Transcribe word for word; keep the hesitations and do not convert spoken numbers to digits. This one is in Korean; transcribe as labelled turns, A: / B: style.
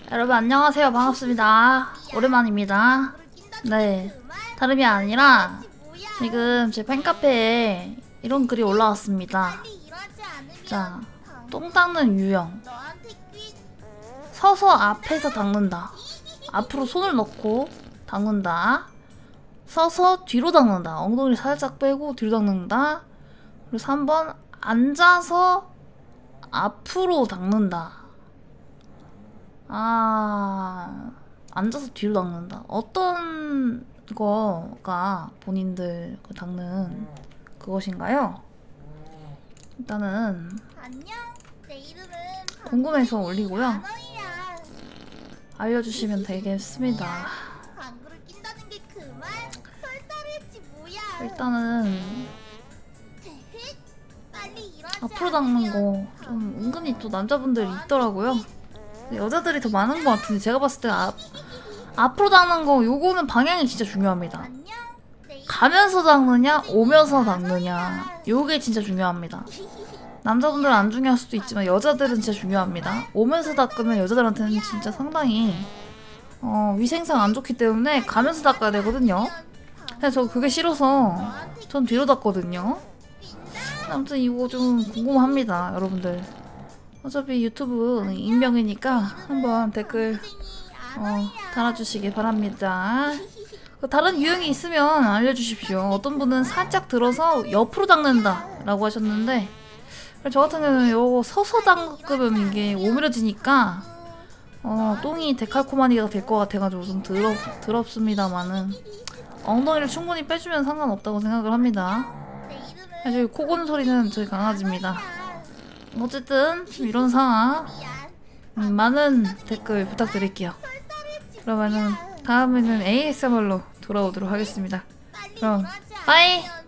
A: 여러분 안녕하세요. 반갑습니다. 오랜만입니다. 네, 다름이 아니라 지금 제 팬카페에 이런 글이 올라왔습니다. 자, 똥 닦는 유형. 서서 앞에서 닦는다. 앞으로 손을 넣고 닦는다. 서서 뒤로 닦는다. 엉덩이를 살짝 빼고 뒤로 닦는다. 그리고 삼 번 앉아서 앞으로 닦는다. 아... 앉아서 뒤로 닦는다. 어떤 거가 본인들 닦는 그것인가요? 일단은 궁금해서 올리고요. 알려주시면 되겠습니다. 일단은 앞으로 닦는 거 좀 은근히 또 남자분들 있더라고요. 여자들이 더 많은 것 같은데 제가 봤을 때 앞, 앞으로 닦는 거 요거는 방향이 진짜 중요합니다. 가면서 닦느냐 오면서 닦느냐 요게 진짜 중요합니다. 남자분들은 안 중요할 수도 있지만 여자들은 진짜 중요합니다. 오면서 닦으면 여자들한테는 진짜 상당히 어, 위생상 안 좋기 때문에 가면서 닦아야 되거든요. 그래서 저 그게 싫어서 전 뒤로 닦거든요. 아무튼 이거 좀 궁금합니다, 여러분들. 어차피 유튜브 익명이니까 한번 댓글 어, 달아주시기 바랍니다. 다른 유형이 있으면 알려주십시오. 어떤 분은 살짝 들어서 옆으로 닦는다 라고 하셨는데 저 같은 경우는 요거 서서 닦으면 이게 오므려지니까 어, 똥이 데칼코마니가 될 것 같아가지고 좀 더럽, 더럽습니다만은 엉덩이를 충분히 빼주면 상관없다고 생각을 합니다. 사실 코 고는 소리는 저희 강아지입니다. 어쨌든 이런 상황 음, 많은 댓글 부탁드릴게요. 그러면은 다음에는 에이에스엠알로 돌아오도록 하겠습니다. 그럼 빠이!